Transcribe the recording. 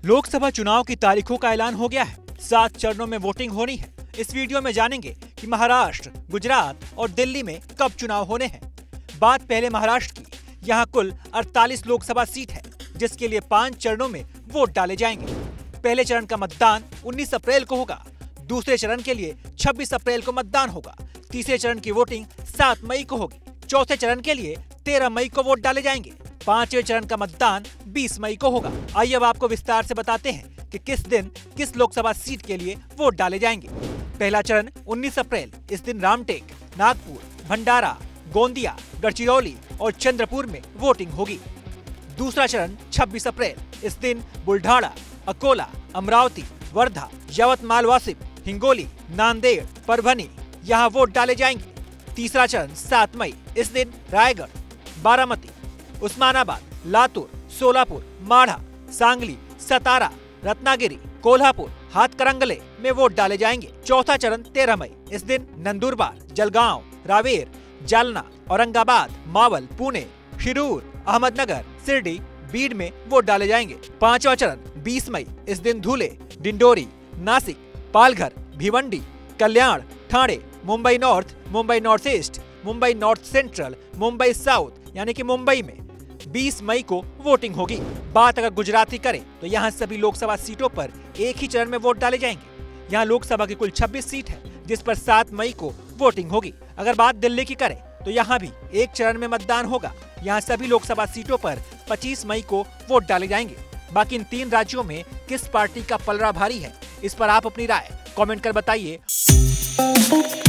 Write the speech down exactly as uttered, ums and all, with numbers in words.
लोकसभा चुनाव की तारीखों का ऐलान हो गया है। सात चरणों में वोटिंग होनी है। इस वीडियो में जानेंगे कि महाराष्ट्र, गुजरात और दिल्ली में कब चुनाव होने हैं। बात पहले महाराष्ट्र की। यहाँ कुल अड़तालीस लोकसभा सीट है, जिसके लिए पांच चरणों में वोट डाले जाएंगे। पहले चरण का मतदान उन्नीस अप्रैल को होगा। दूसरे चरण के लिए छब्बीस अप्रैल को मतदान होगा। तीसरे चरण की वोटिंग सात मई को होगी। चौथे चरण के लिए तेरह मई को वोट डाले जाएंगे। पांचवें चरण का मतदान बीस मई को होगा। आइए अब आपको विस्तार से बताते हैं कि किस दिन किस लोकसभा सीट के लिए वोट डाले जाएंगे। पहला चरण उन्नीस अप्रैल। इस दिन रामटेक, नागपुर, भंडारा, गोंदिया, गढ़चिरौली और चंद्रपुर में वोटिंग होगी। दूसरा चरण छब्बीस अप्रैल। इस दिन बुल्ढाना, अकोला, अमरावती, वर्धा, यवतमाल, वाशिम, हिंगोली, नांदेड़, परभनी यहाँ वोट डाले जाएंगे। तीसरा चरण सात मई। इस दिन रायगढ़, बारामती, उस्मानाबाद, लातूर, सोलापुर, माढ़ा, सांगली, सतारा, रत्नागिरी, कोल्हापुर, हाथकरंगले में वोट डाले जाएंगे। चौथा चरण तेरह मई। इस दिन नंदुरबार, जलगांव, रावेर, जालना, औरंगाबाद, मावल, पुणे, शिरूर, अहमदनगर, सिरडी, बीड में वोट डाले जाएंगे। पांचवा चरण बीस मई। इस दिन Dhule, Dindori, Nashik, Palghar, Bhiwandi, Kalyan, Thane, Mumbai north, Mumbai north east, Mumbai north central, Mumbai south यानी कि मुंबई में बीस मई को वोटिंग होगी। बात अगर गुजरात की करें तो यहाँ सभी लोकसभा सीटों पर एक ही चरण में वोट डाले जाएंगे। यहाँ लोकसभा की कुल छब्बीस सीट है, जिस पर सात मई को वोटिंग होगी। अगर बात दिल्ली की करें तो यहाँ भी एक चरण में मतदान होगा। यहाँ सभी लोकसभा सीटों पर पच्चीस मई को वोट डाले जाएंगे। बाकी इन तीन राज्यों में किस पार्टी का पलड़ा भारी है, इस पर आप अपनी राय कमेंट कर बताइए।